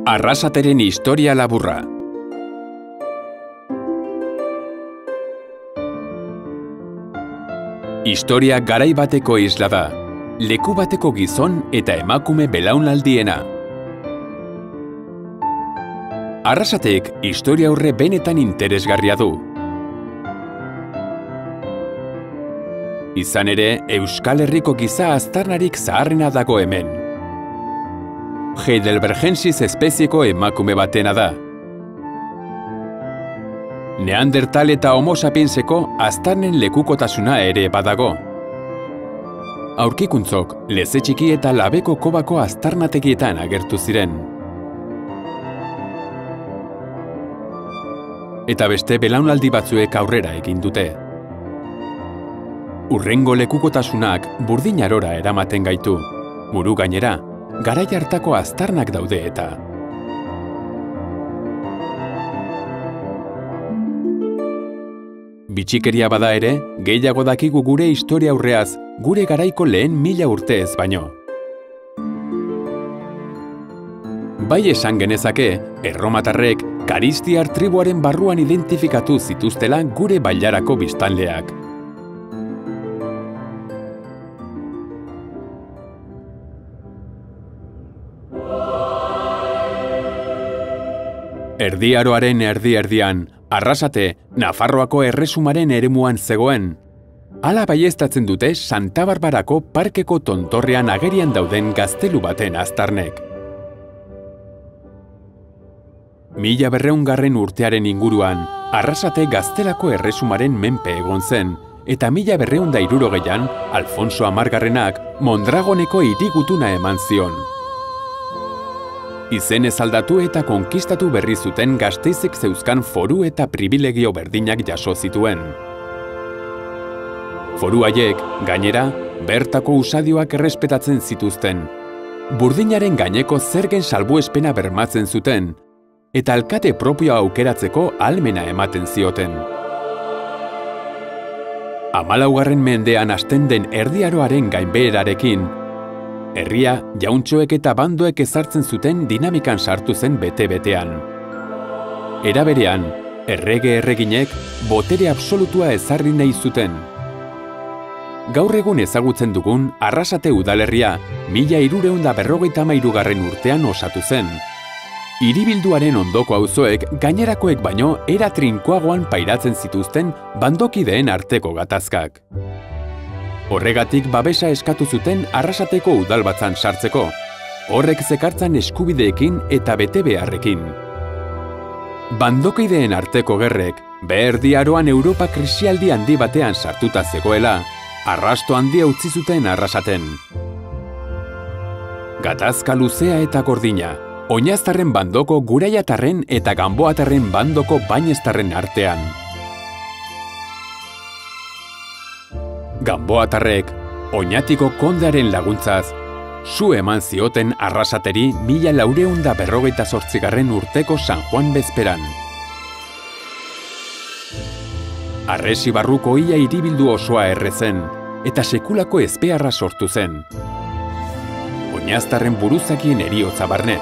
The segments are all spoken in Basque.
Arrasateren historia laburra. Historia garai bateko isla da, leku bateko gizon eta emakume belaunaldiena. Arrasatek historia aurre benetan interesgarria du. Izan ere, Euskal Herriko giza aztarnarik zaharrena dago hemen. Heidelbergensis espezieko emakume batena da. Neandertal eta Homo sapienseko aztarnen lekukotasuna ere badago. Aurkikuntzok leze txiki eta labeko kobako aztarnategietan agertu ziren. Eta beste belaunaldi batzuek aurrera egin dute. Hurrengo lekukotasunak burdin arora eramaten gaitu. Buru gainera, garai hartako aztarnak daude eta. Bitxikeria bada ere, gehiago dakigu gure historia aurreaz, gure garaiko lehen 1000 urte ez baino. Bai esan genezake, erromatarrek Karistiar tribuaren barruan identifikatu zituztela gure bailarako biztanleak. Erdi Aroaren erdi-erdian, Arrasate, Nafarroako erresumaren eremuan zegoen. Hala baieztatzen dute Santa Barbarako parkeko tontorrean agerian dauden gaztelu baten aztarnek. 1200 urtearen inguruan, Arrasate Gaztelako erresumaren menpe egon zen, eta 1260an, Alfonso Amargarrenak Mondragoneko hirigutuna eman zion. Izenez aldatu eta konkistatu berri zuten Gasteizek zeuzkan foru eta pribilegio berdinak jaso zituen. Foru haiek, gainera, bertako usadioak errespetatzen zituzten. Burdinaren gaineko zergen salbuespena bermatzen zuten, eta alkate propioa aukeratzeko ahalmena ematen zioten. 14. mendean hasten den Erdi Aroaren gainbeherarekin, herria jauntxoek eta bandoek ezartzen zuten dinamikan sartu zen bete-betean. Era berean, errege-erreginek botere absolutua ezarri nahi zuten. Gaur egun ezagutzen dugun Arrasate udalerria 1353 urtean osatu zen. Hiribilduaren ondoko auzoek gainerakoek baino era trinkoagoan pairatzen zituzten bandokideen arteko gatazkak. Horregatik babesa eskatu zuten Arrasateko udalbatzan sartzeko, horrek zekartzan eskubideekin eta betebeharrekin. Bandokideen arteko gerrek, Erdi Aroan Europa krisialdi handi batean sartuta zegoela, arrasto handia utzi zuten Arrasaten. Gatazka luzea eta gordina, Oinaztarren bandoko Guraiatarren eta Ganboatarren bandoko Baineztarren artean. Ganboatarrek, Oñatiko kondearen laguntzaz, su eman zioten Arrasateri 1458 urteko San Juan bezperan. Arresi barruko ia hiribildu osoa errezen, eta sekulako ezbeharra sortu zen. Oinaztarren buruzakien heriotza barne.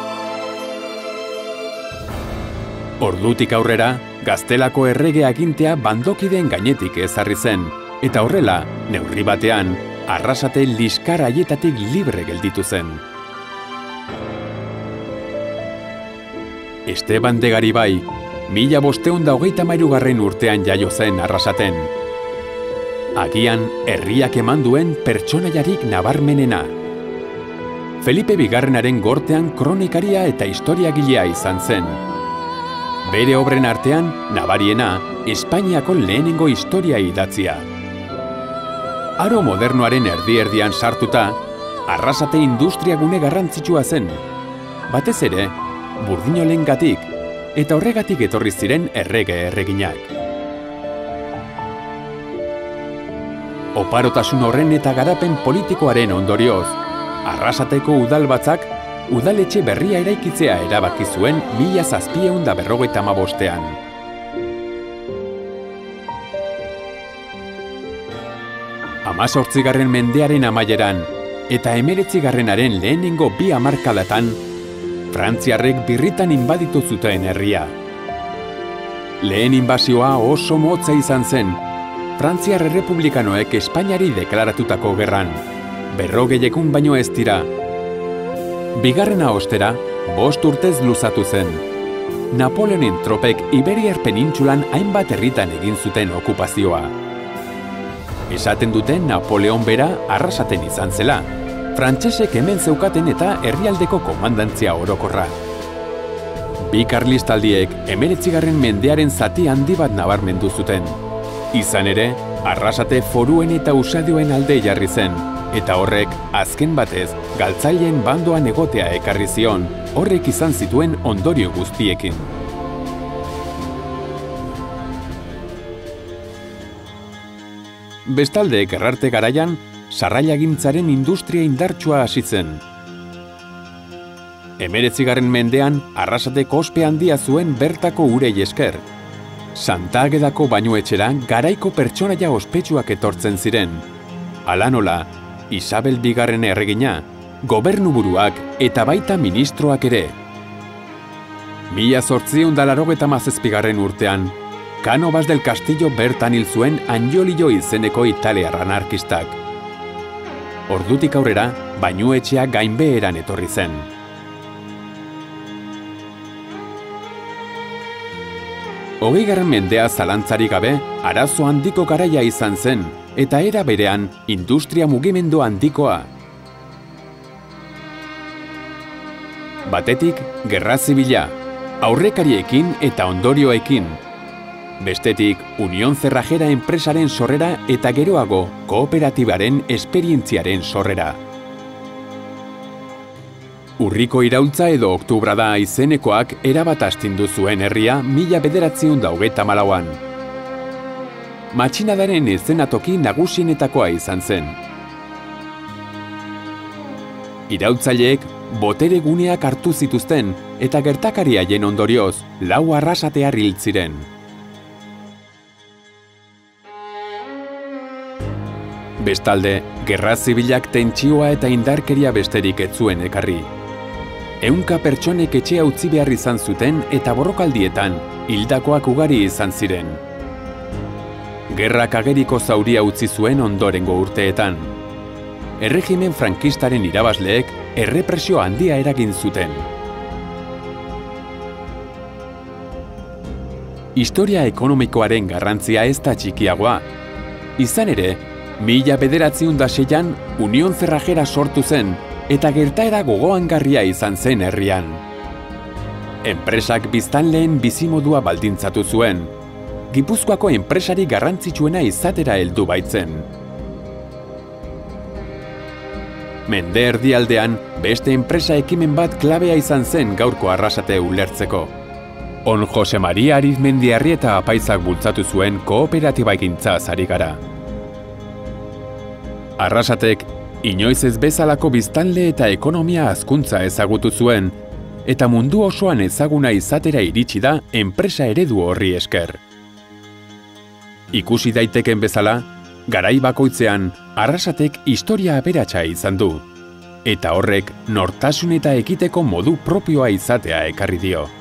Ordutik aurrera, Gaztelako errege agintea bandokideen gainetik ezarri zen, eta horrela, neurri batean, Arrasate liskar haietatik libre gelditu zen. Esteban de Garibai, 1523 urtean jaio zen Arrasaten. Agian, herriak eman duen pertsonaiarik nabarmenena. Felipe Bigarrenaren gortean kronikaria eta historiagilea izan zen. Bere obren artean, nabariena, Espainiako lehenengo historia idatzia. Aro modernoaren erdi-erdian sartuta, Arrasate industriagune garrantzitsua zen. Batez ere, burdinolengatik, eta horregatik etorri ziren errege-erreginak. Oparotasun horren eta garapen politikoaren ondorioz, Arrasateko udalbatzak udaletxe berria eraikitzea erabaki zuen 1755ean. 18. mendearen amaieran eta 19. lehenengo 2 hamarkadatan, Frantziarrek birritan inbaditu zuten herria. Lehen inbasioa oso motza izan zen, Frantziar errepublikanoek Espainiari deklaratutako gerran. 40 egun baino ez dira. Bigarrena ostera, 5 urtez luzatu zen. Napoleonen tropek Iberiar penintsulan hainbat herritan egin zuten okupazioa. Esaten duten Napoleon bera Arrasaten izan zela. Frantsesek hemen zeukaten eta herrialdeko komandantzia orokorra. Bi karlistaldiek 19. mendearen zati handi bat nabarmendu zuten. Izan ere, Arrasate foruen eta usadioen alde jarri zen, eta horrek, azken batez, galtzaileen bandoan egotea ekarri zion, horrek izan zituen ondorio guztiekin. Bestalde, Gerrarte garaian, sarrailagintzaren industria indartsua hasi zen. 19. mendean, Arrasatek ospe handia zuen bertako urei esker. Santa Agedako bainuetxera garaiko pertsonaia ospetsuak etortzen ziren. Hala nola, Isabel bigarren erregina, gobernuburuak eta baita ministroak ere. 1887 urtean, Cánovas del Castillo bertan hil zuen Angiolillo izeneko italiar anarkistak. Ordutik aurrera, bainuetxea gainbeheran etorri zen. Hogeigarren mendea zalantzarik gabe, arazo handiko garaia izan zen, eta era berean, industria mugimendu handikoa. Batetik, gerra zibila, aurrekariekin eta ondorioekin. Bestetik, Unión Cerrajera enpresaren sorrera eta geroago kooperatibaren esperientziaren sorrera. Urriko iraultza edo oktubrada izenekoak erabat astindu zuen herria 1924an. Matxinadaren eszenatoki nagusienetakoa izan zen. Iraultzaileek botere guneak hartu zituzten eta gertakari haien ondorioz 4 arrasatear hil ziren. Bestalde, gerra zibilak tentsioa eta indarkeria besterik ez zuen ekarri. 100 pertsonek etxea utzi behar izan zuten eta borrokaldietan hildakoak ugari izan ziren. Gerrak ageriko zauria utzi zuen ondorengo urteetan. Erregimen frankistaren irabazleek errepresio handia eragin zuten. Historia ekonomikoaren garrantzia ez da txikiagoa. Izan ere, 1906an Unión Cerrajera sortu zen eta gertaera gogoangarria izan zen herrian. Enpresak biztanleen bizimodua baldintzatu zuen. Gipuzkoako enpresari garrantzitsuena izatera heldu baitzen. Mende erdialdean, beste enpresa ekimen bat klabea izan zen gaurko Arrasate ulertzeko. On Jose Maria Arizmendiarri eta apaizak bultzatu zuen kooperatiba egintzaz ari gara. Arrasatek, inoiz ez bezalako biztanle eta ekonomia hazkuntza ezagutu zuen, eta mundu osoan ezaguna izatera iritsi da enpresa eredu horri esker. Ikusi daiteken bezala, garai bakoitzean Arrasatek historia aberatsa izan du, eta horrek nortasun eta ekiteko modu propioa izatea ekarri dio.